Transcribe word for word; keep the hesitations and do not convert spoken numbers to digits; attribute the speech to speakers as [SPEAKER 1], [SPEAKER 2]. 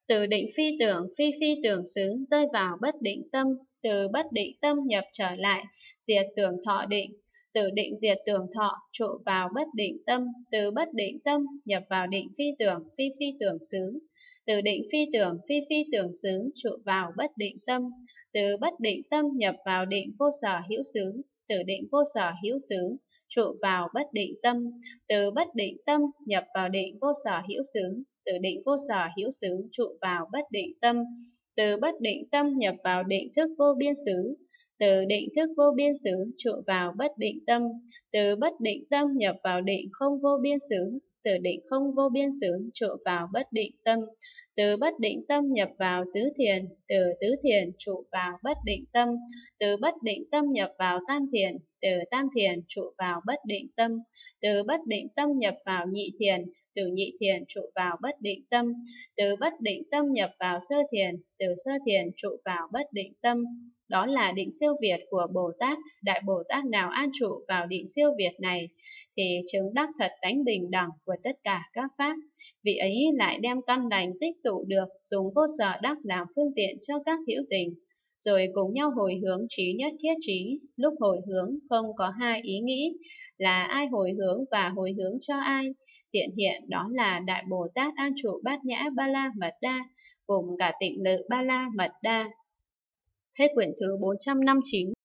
[SPEAKER 1] Từ định phi tưởng, phi phi tưởng xứ, rơi vào bất định tâm, từ bất định tâm nhập trở lại, diệt tưởng thọ định, từ định diệt tưởng thọ, trụ vào bất định tâm, từ bất định tâm nhập vào định phi tưởng, phi phi tưởng xứ, từ định phi tưởng, phi phi tưởng xứ, trụ vào bất định tâm, từ bất định tâm nhập vào định vô sở hữu xứ, từ định vô sở hữu xứ, trụ vào bất định tâm, từ bất định tâm nhập vào định vô sở hữu xứ, từ định vô sở hữu xứ, trụ vào bất định tâm, từ bất định tâm nhập vào định thức vô biên xứ, từ định thức vô biên xứ, trụ vào bất định tâm, từ bất định tâm nhập vào định không vô biên xứ, từ định không vô biên xứ, trụ vào bất định tâm, từ bất định tâm nhập vào tứ thiền, từ tứ thiền trụ vào bất định tâm, từ bất định tâm nhập vào tam thiền, từ tam thiền trụ vào bất định tâm, từ bất định tâm nhập vào nhị thiền, từ nhị thiền trụ vào bất định tâm, từ bất định tâm nhập vào sơ thiền, từ sơ thiền trụ vào bất định tâm. Đó là định siêu việt của Bồ Tát. Đại Bồ Tát nào an trụ vào định siêu việt này thì chứng đắc thật tánh bình đẳng của tất cả các pháp. Vị ấy lại đem căn lành tích tụ được, dùng vô sở đắc làm phương tiện cho các hữu tình, rồi cùng nhau hồi hướng trí nhất thiết trí. Lúc hồi hướng không có hai ý nghĩ là ai hồi hướng và hồi hướng cho ai. Hiện hiện đó là Đại Bồ Tát an trụ bát nhã ba la mật đa cùng cả tịnh lự ba la mật đa. Hết quyển thứ bốn trăm năm mươi chín.